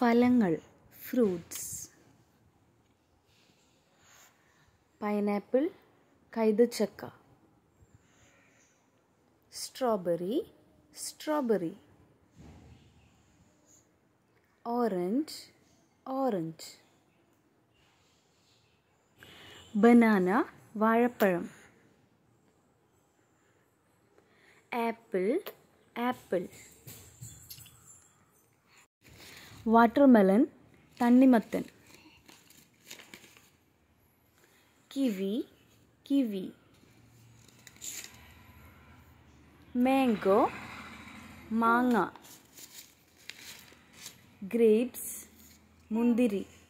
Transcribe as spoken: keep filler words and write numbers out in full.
ഫലങ്ങൾ fruits. Pineapple കൈതച്ചക്ക. Strawberry strawberry. Orange orange. Banana വാഴപ്പഴം. Apple apple. വാട്ടർമെലൺ തണ്ണിമത്തൻ. Kiwi kiwi. മാംഗോ മാങ്ങ. ഗ്രേപ്സ് മുന്തിരി.